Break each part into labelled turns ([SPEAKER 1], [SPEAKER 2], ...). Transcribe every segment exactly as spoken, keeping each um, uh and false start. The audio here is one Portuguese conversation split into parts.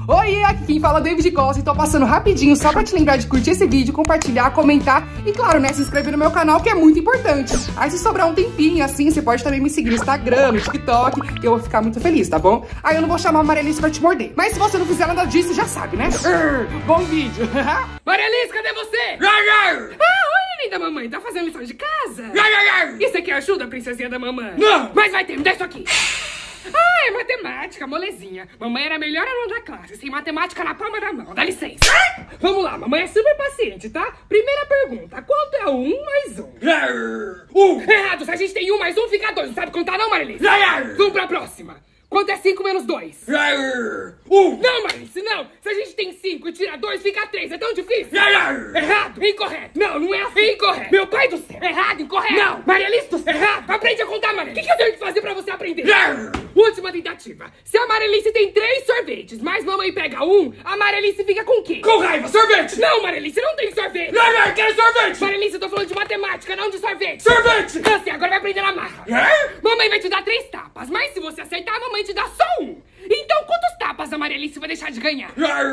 [SPEAKER 1] Oi, aqui quem fala é o David Costa e tô passando rapidinho só pra te lembrar de curtir esse vídeo, compartilhar, comentar e, claro, né, se inscrever no meu canal, que é muito importante. Aí se sobrar um tempinho assim, você pode também me seguir no Instagram, no TikTok, que eu vou ficar muito feliz, tá bom? Aí eu não vou chamar a Marialice pra te morder. Mas se você não fizer nada disso, já sabe, né? Urr, bom vídeo.
[SPEAKER 2] Marialice, cadê você? Ah, oi, linda mamãe, tá fazendo lição de casa? Isso aqui ajuda, princesinha da mamãe? Não! Mas vai ter, me dá isso aqui. Ah, é matemática, molezinha. Mamãe era a melhor aluna da classe, sem matemática na palma da mão. Dá licença. Vamos lá, mamãe é super paciente, tá? Primeira pergunta, quanto é um mais um? Um. Errado, se a gente tem um mais um, fica dois. Não sabe contar não, Marialice? Vamos pra próxima. Quanto é cinco menos dois? Um. Não, Marialice, não. Se a gente tem cinco e tira dois, fica três. É tão difícil. Errado. Incorreto. Não, não é assim. Incorreto. Meu pai do céu. Errado, incorreto. Não. Marialice do céu. Errado. Aprende a contar, Marialice. O que, que eu tenho que fazer pra você aprender? Última tentativa. Se a Marialice tem três sorvetes, mas mamãe pega um, a Marialice fica com o quê? Com raiva. Sorvete. Não, Marialice, não tem sorvete. Não, não, eu quero sorvete. Marialice, eu tô falando de matemática, não de sorvete. Sorvete. Assim, agora vai aprender na marra. É? Mamãe vai te dar três tapas, mas se você aceitar, a mamãe te dá só um. Então, quantos tapas a Marialice vai deixar de ganhar?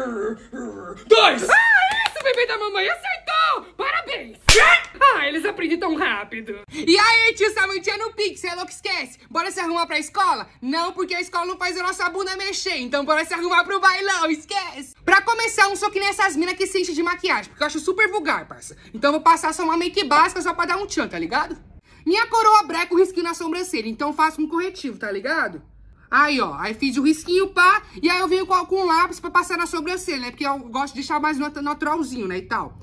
[SPEAKER 2] Dois! Ah, isso, bebê da mamãe, acertou! Parabéns! Ah, eles aprendem tão rápido.
[SPEAKER 1] E aí, tio Samantinha no Pix, você é louco, esquece? Bora se arrumar pra escola? Não, porque a escola não faz a nossa bunda mexer, então bora se arrumar pro bailão, esquece! Pra começar, eu não sou que nem essas minas que se enchem de maquiagem, porque eu acho super vulgar, parça. Então eu vou passar só uma make básica só pra dar um tchan, tá ligado? Minha coroa breca o risquinho na sobrancelha, então eu faço um corretivo, tá ligado? Aí, ó, aí fiz o risquinho, pá, e aí eu venho com, com um lápis pra passar na sobrancelha, né? Porque eu gosto de deixar mais naturalzinho, né, e tal.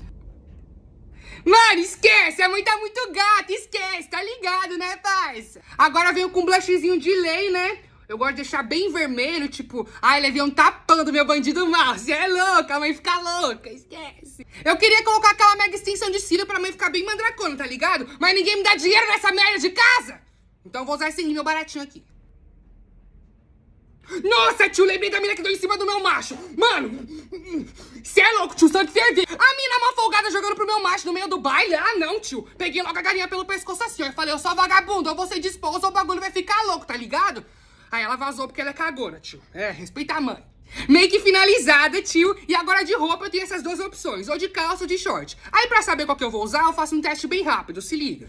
[SPEAKER 1] Mano, esquece, a mãe tá muito gata, esquece, tá ligado, né, parça? Agora eu venho com um blushzinho de lei, né? Eu gosto de deixar bem vermelho, tipo, ai, levei um tapão do meu bandido mal. Você é louca, a mãe fica louca, esquece. Eu queria colocar aquela mega extensão de cílio pra mãe ficar bem mandracona, tá ligado? Mas ninguém me dá dinheiro nessa merda de casa. Então eu vou usar esse rímel baratinho aqui. Nossa, tio, lembrei da mina que deu em cima do meu macho. Mano, cê é louco, tio, sangue ferver. A mina mal folgada jogando pro meu macho no meio do baile. Ah, não, tio. Peguei logo a galinha pelo pescoço assim, ó. Eu falei, eu sou vagabundo, eu vou ser disposto, o bagulho vai ficar louco, tá ligado? Aí ela vazou porque ela é cagona, tio. É, respeita a mãe. Make finalizada, tio. E agora de roupa eu tenho essas duas opções, ou de calça ou de short. Aí pra saber qual que eu vou usar, eu faço um teste bem rápido, se liga.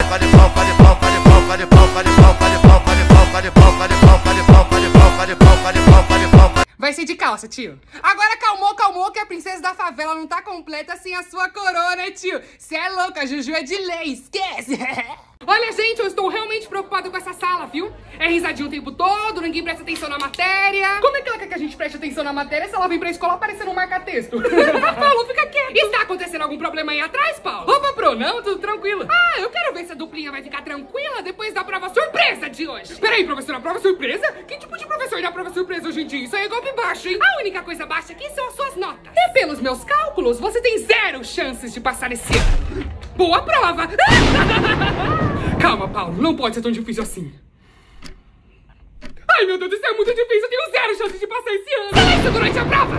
[SPEAKER 1] Vai ser de calça, tio. Agora calmou, calmou, que a princesa da favela não tá completa sem a sua coroa, né, tio? Cê é louca, a Juju é de lei, esquece.
[SPEAKER 2] Olha, gente, eu estou realmente preocupada com essa sala, viu? É risadinho o tempo todo, ninguém presta atenção na matéria. Como é que ela quer que a gente preste atenção na matéria se ela vem pra escola parecendo um marca-texto? Paulo, fica quieto. Está acontecendo algum problema aí atrás, Paulo? Opa, pro, não, tudo tranquilo. Ah, eu quero ver se a duplinha vai ficar tranquila depois da prova surpresa de hoje. Peraí, professora, prova surpresa? Que tipo de professor dá prova surpresa hoje em dia? Isso aí é golpe baixo, hein? A única coisa baixa aqui são as suas notas. E pelos meus cálculos, você tem zero chances de passar esse ano. Boa prova! Calma, Paulo, não pode ser tão difícil assim. Ai, meu Deus, isso é muito difícil, eu tenho zero chances de passar esse ano. Silêncio durante a prova!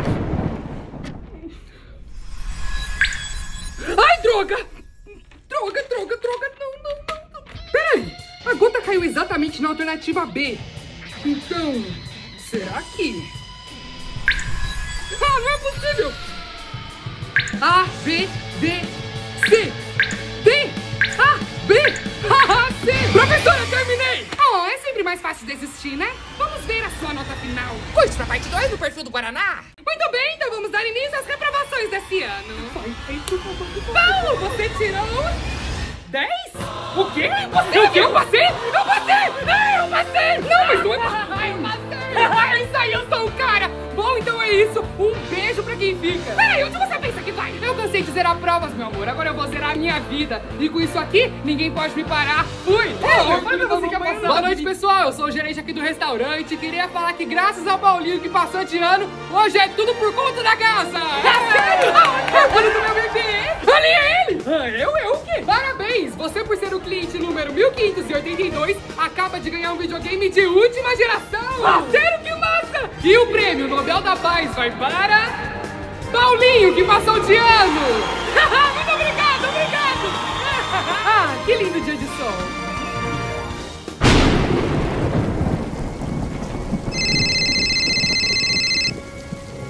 [SPEAKER 2] Ai, droga! Droga, droga, droga, não, não, não, não. Peraí, a gota caiu exatamente na alternativa B. Então, será que... Ah, não é possível! A, B, D, C. D, A, B, A, C. Professora, terminei! Oh, é sempre mais fácil desistir, né? Vamos ver a sua nota final.
[SPEAKER 1] Curte pra parte dois do perfil do Guaraná?
[SPEAKER 2] Muito bem, então vamos dar início às reprovações desse ano. Paulo, você tirou dez? O quê? Você? O quê? Eu passei? Eu passei! Eu passei! Não, mas não é passei! Eu passei! Isso aí, eu sou o cara! Bom, então é isso. Um beijo pra quem fica. Peraí, onde você pensa que vai? Eu cansei de zerar provas, meu amor. Agora eu vou zerar a minha vida. E com isso aqui, ninguém pode me parar. Fui! É, eu falei pra você que ia passar. Boa noite, pessoal. Eu sou o gerente aqui do restaurante. Queria falar que graças ao Paulinho que passou de ano, hoje é tudo por conta da casa. É sério? Olha do meu bebê. Ali é ele. Ah, eu, eu o quê? Parabéns. Você, por ser o cliente número mil quinhentos e oitenta e dois, acaba de ganhar um videogame de última geração. Ah, sério? Que massa! E o prêmio Nobel da Paz vai para... Paulinho, que passou de ano! Muito obrigado, obrigado! Ah, que lindo dia de sol!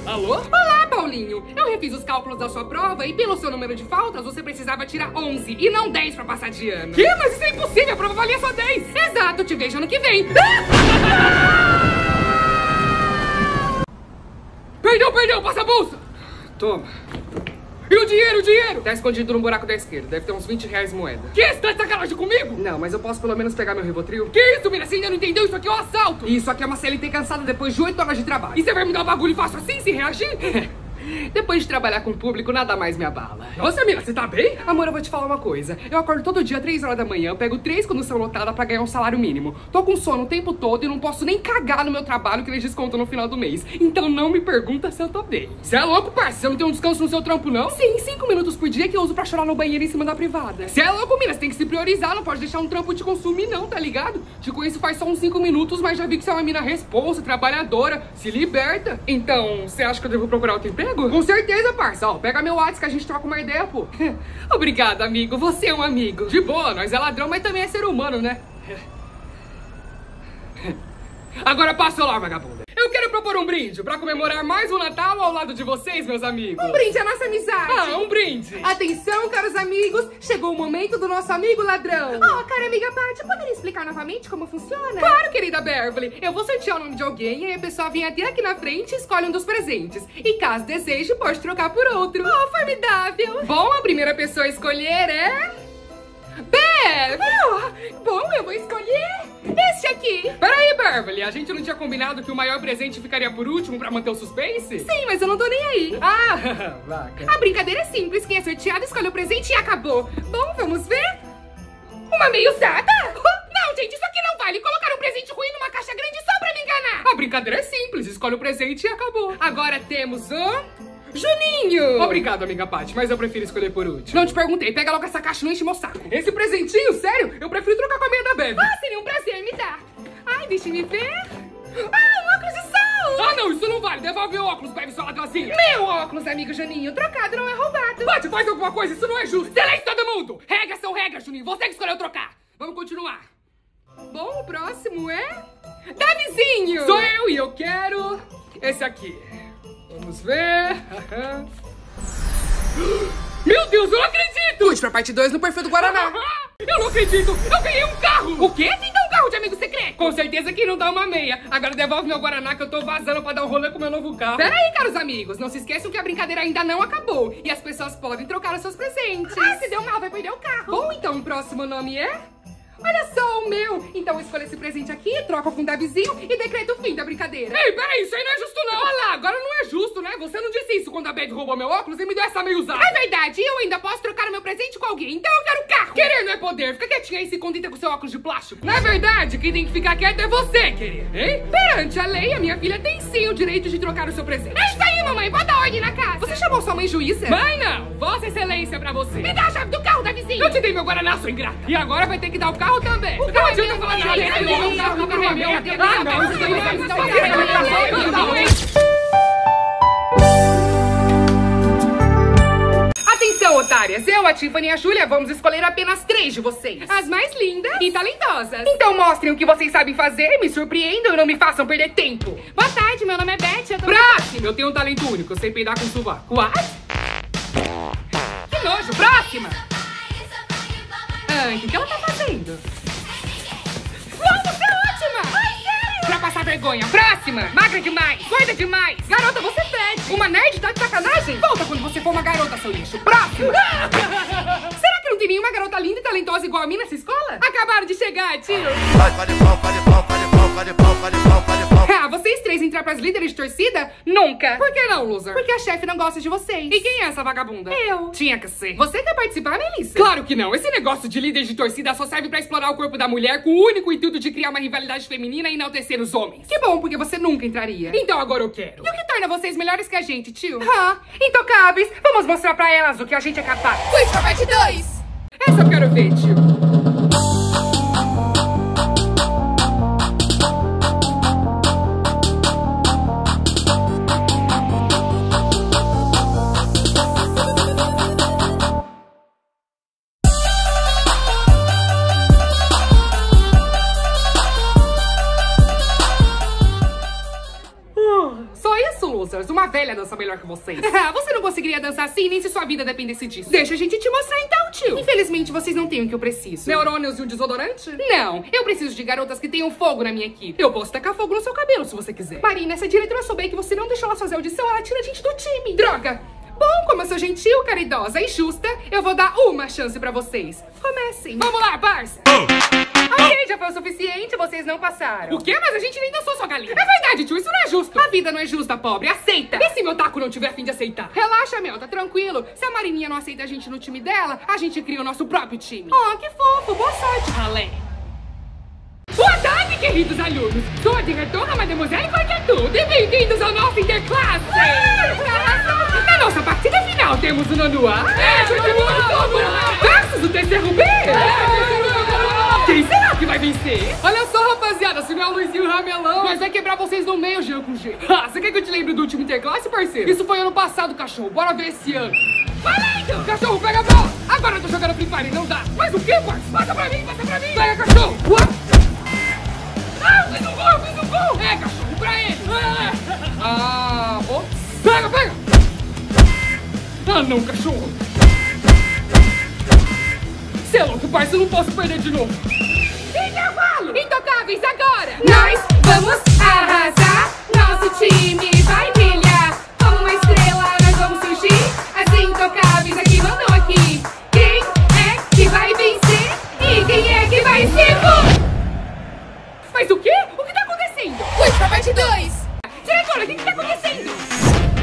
[SPEAKER 2] Alô? Olá, Paulinho. Eu refiz os cálculos da sua prova e pelo seu número de faltas, você precisava tirar onze e não dez pra passar de ano. Que? Mas isso é impossível, a prova valia só dez. Exato, te vejo ano que vem. Perdão, perdão, passa a bolsa. Toma. E o dinheiro, o dinheiro? Tá escondido no buraco da esquerda. Deve ter uns vinte reais moeda. Que? Você tá de sacanagem comigo? Não, mas eu posso pelo menos pegar meu Rivotril. Que isso, menina? Você ainda não entendeu? Isso aqui é um assalto. E isso aqui é uma C L T cansada depois de oito horas de trabalho. E você vai me dar um bagulho fácil assim, sem reagir? Depois de trabalhar com o público, nada mais me abala. Nossa, mina, você tá bem? Amor, eu vou te falar uma coisa. Eu acordo todo dia, três horas da manhã, eu pego três condução lotada pra ganhar um salário mínimo. Tô com sono o tempo todo e não posso nem cagar no meu trabalho que eles descontam no final do mês. Então não me pergunta se eu tô bem. Você é louco, parça? Você não tem um descanso no seu trampo, não? Sim, cinco minutos por dia que eu uso pra chorar no banheiro em cima da privada. Você é louco, mina? Você tem que se priorizar, não pode deixar um trampo te consumir, não, tá ligado? Te conheço faz só uns cinco minutos, mas já vi que você é uma mina responsa, trabalhadora, se liberta. Então, você acha que eu devo procurar outro emprego? Com certeza, parça, ó, pega meu WhatsApp que a gente troca uma ideia, pô. Obrigada, amigo, você é um amigo. De boa, nós é ladrão, mas também é ser humano, né? Agora passa lá, vagabunda. Eu quero propor um brinde pra comemorar mais um Natal ao lado de vocês, meus amigos.
[SPEAKER 1] Um brinde à nossa amizade.
[SPEAKER 2] Ah, um brinde.
[SPEAKER 1] Atenção, caros amigos, chegou o momento do nosso amigo ladrão. Oh, cara amiga Paty, poderia explicar novamente como funciona?
[SPEAKER 2] Claro, querida Beverly. Eu vou sortear o nome de alguém e aí a pessoa vem até aqui na frente e escolhe um dos presentes. E caso deseje, pode trocar por outro.
[SPEAKER 1] Oh, formidável.
[SPEAKER 2] Bom, a primeira pessoa a escolher é... Bev!
[SPEAKER 1] Oh, bom, eu vou escolher este aqui.
[SPEAKER 2] Peraí, Beverly, a gente não tinha combinado que o maior presente ficaria por último pra manter o suspense?
[SPEAKER 1] Sim, mas eu não tô nem aí.
[SPEAKER 2] Ah, vaca.
[SPEAKER 1] A brincadeira é simples, quem é sorteado escolhe o presente e acabou. Bom, vamos ver? Uma meia usada? Não, gente, isso aqui não vale. Colocar um presente ruim numa caixa grande só pra me enganar.
[SPEAKER 2] A brincadeira é simples, escolhe o presente e acabou. Agora temos o... Juninho! Obrigado, amiga Paty, mas eu prefiro escolher por último.
[SPEAKER 1] Não te perguntei, pega logo essa caixa, não enche meu saco.
[SPEAKER 2] Esse presentinho, sério? Eu prefiro trocar com a meia da Bev.
[SPEAKER 1] Ah, seria um prazer, me dá. Ai, deixa me ver. Ah, um óculos de sol!
[SPEAKER 2] Ah, não, isso não vale. Devolve o óculos, Bev, sua ladrozinha.
[SPEAKER 1] Meu óculos, amigo Juninho. Trocado não é roubado.
[SPEAKER 2] Paty, faz alguma coisa, isso não é justo. Silêncio todo mundo! Regras são regras, Juninho. Você que escolheu trocar. Vamos continuar.
[SPEAKER 1] Bom, o próximo é... Davizinho!
[SPEAKER 2] Sou eu e eu quero esse aqui. Vamos ver... Meu Deus, eu não acredito!
[SPEAKER 1] Pude pra parte dois no perfil do Guaraná.
[SPEAKER 2] Eu não acredito! Eu ganhei um carro!
[SPEAKER 1] O quê? Quem dá um carro de amigo secreto?
[SPEAKER 2] Com certeza que não dá uma meia. Agora devolve meu Guaraná que eu tô vazando pra dar um rolê com meu novo carro.
[SPEAKER 1] Pera aí, caros amigos. Não se esqueçam que a brincadeira ainda não acabou. E as pessoas podem trocar os seus presentes. Ah, se deu mal, vai perder o carro.
[SPEAKER 2] Bom, então o próximo nome é...
[SPEAKER 1] Olha só o meu! Então escolha esse presente aqui, troca com o Davizinho e decreta o fim da brincadeira.
[SPEAKER 2] Ei, peraí, isso aí não é justo não! Olha lá, agora não é justo, né? Você não disse isso quando a Bev roubou meu óculos e me deu essa meia usada.
[SPEAKER 1] É verdade, eu ainda posso trocar o meu presente com alguém, então eu quero o carro!
[SPEAKER 2] Querer não é poder, fica quietinha aí e se contenta com seu óculos de plástico. Na verdade, quem tem que ficar quieto é você, querido, hein?
[SPEAKER 1] Perante a lei, a minha filha tem sim o direito de trocar o seu presente. É isso aí, mamãe, bota ordem na casa! Você chamou sua mãe juíza?
[SPEAKER 2] Mãe não! Vossa Excelência pra você!
[SPEAKER 1] Me dá a chave do carro, Davizinho!
[SPEAKER 2] Eu te dei meu Guaraná, sua ingrata! E agora vai ter que dar o carro também!
[SPEAKER 1] O carro
[SPEAKER 2] não adianta falar nada!
[SPEAKER 1] Atenção, otárias! Eu, a Tiffany e a Júlia vamos escolher apenas três de vocês.
[SPEAKER 2] As mais lindas
[SPEAKER 1] e talentosas. Então mostrem o que vocês sabem fazer, me surpreendam e não me façam perder tempo.
[SPEAKER 2] Boa tarde, meu nome é Beth. Eu tô... Próximo! Eu tenho um talento único, eu sei peidar com sovaco.
[SPEAKER 1] What? Que nojo! Próxima!
[SPEAKER 2] Ai, o que, que ela tá fazendo?
[SPEAKER 1] Uau, você é ótima! Ai, sério?
[SPEAKER 2] Pra passar vergonha. Próxima! Magra demais! Gorda demais!
[SPEAKER 1] Garota, você fede!
[SPEAKER 2] Uma nerd tá de sacanagem?
[SPEAKER 1] Volta quando você for uma garota, seu lixo! Próxima! Será que não tem nenhuma garota linda e talentosa igual a mim nessa escola?
[SPEAKER 2] Acabaram de chegar, tio!
[SPEAKER 1] Ah, vocês três entrar pras líderes de torcida?
[SPEAKER 2] Nunca! Por que não, loser?
[SPEAKER 1] Porque a chefe não gosta de vocês.
[SPEAKER 2] E quem é essa vagabunda?
[SPEAKER 1] Eu.
[SPEAKER 2] Tinha que ser.
[SPEAKER 1] Você quer participar, Melissa?
[SPEAKER 2] Claro que não. Esse negócio de líder de torcida só serve pra explorar o corpo da mulher com o único intuito de criar uma rivalidade feminina e enaltecer os homens.
[SPEAKER 1] Que bom, porque você nunca entraria.
[SPEAKER 2] Então agora eu quero.
[SPEAKER 1] E o que torna vocês melhores que a gente, tio? Ah, intocáveis. Vamos mostrar pra elas o que a gente é capaz. Quiz pra parte dois.
[SPEAKER 2] Essa eu quero ver, tio.
[SPEAKER 1] Uma velha
[SPEAKER 2] dança melhor que vocês. Você não conseguiria dançar assim nem se sua vida dependesse disso. Deixa a gente te mostrar então, tio. Infelizmente, vocês não têm o que eu preciso. Neurônios e um desodorante? Não, eu preciso de garotas que tenham fogo na minha equipe. Eu posso tacar fogo no seu cabelo se você quiser. Marina, essa diretora souber que você não deixou ela fazer audição, ela tira a gente do time. Droga! Bom, como eu sou gentil, caridosa e justa, eu vou dar uma chance pra vocês. Comecem. Vamos lá, parça! Ok, já foi o suficiente, vocês não passaram. O quê? Mas a gente nem dançou sua galinha. É verdade, tio, isso não é justo. A vida não é justa, pobre, aceita. E se meu taco não tiver a fim de aceitar? Relaxa, Mel, tá tranquilo. Se a Marininha não aceita a gente no time dela, a gente cria o nosso próprio time. Oh, que fofo, boa sorte, ralé. Boa tarde, queridos alunos. Sou a diretora Mademoiselle Quartetudo e bem-vindos ao nosso Interclasse. Na nossa partida final temos o nono A versus o terceiro B. Quem será que vai vencer? Olha só, rapaziada, se não é o Luizinho Ramelão, nós vai quebrar vocês no meio, Jean com G. Ah, você quer que eu te lembre do último Interclasse, parceiro? Isso foi ano passado, cachorro. Bora ver esse ano. Valendo! Cachorro, pega a bola. Agora eu tô jogando Free Fire, não dá. Mas o quê, parceiro? Passa pra mim, passa pra mim. Pega, cachorro. What? Ah, eu fiz um gol, eu fiz um gol. É, cachorro, pra ele. Ah, ops. Pega, pega. Ah, não, cachorro. Cê é louco, parceiro, eu não posso perder de novo. Intervalo! Intocáveis agora! Nós vamos arrasar, nosso time vai brilhar. Como uma estrela nós vamos surgir, as intocáveis aqui mandam aqui. Quem é que vai vencer? E quem é que vai ser bom? Mas o quê? O que tá acontecendo? Fui pra parte dois! Diretora, o que que tá acontecendo?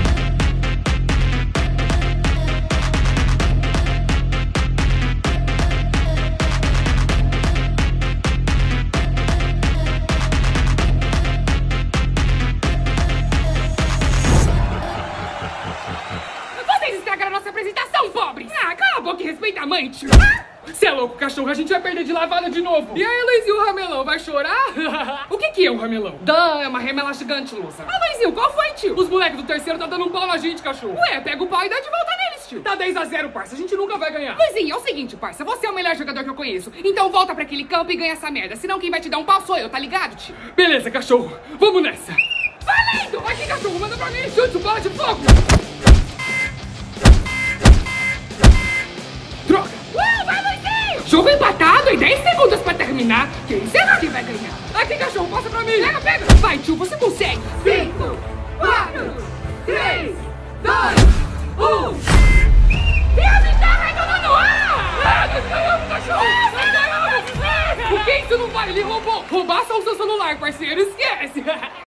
[SPEAKER 2] Ah, cala a boca e respeita a mãe, tio. Cê é louco, cachorro, a gente vai perder de lavada de novo. E aí, Luizinho, o Ramelão, vai chorar? O que que é um Ramelão? Dan, é uma remela gigante, Lusa. Ah, Luizinho, qual foi, tio? Os moleques do terceiro tá dando um pau na gente, cachorro. Ué, pega o pau e dá de volta neles, tio. Tá dez a zero, parça, a gente nunca vai ganhar. Luizinho, é o seguinte, parça, você é o melhor jogador que eu conheço. Então volta pra aquele campo e ganha essa merda. Senão quem vai te dar um pau sou eu, tá ligado, tio? Beleza, cachorro, vamos nessa. Valendo! Aqui, cachorro, manda pra mim, chute, bola de fogo. Droga! Uh, vai, Luizinho! Jogo empatado e dez segundos pra terminar. Quem será que vai ganhar? Aqui, cachorro, passa pra mim. Pega, pega. Vai, tio, você consegue. cinco, quatro, três, dois, um. E a vitória do nono A! Ah, nós ganhamos, cachorro! Nós ganhamos! O que isso não vale? Ele roubou. Roubar só o seu celular, parceiro. Esquece.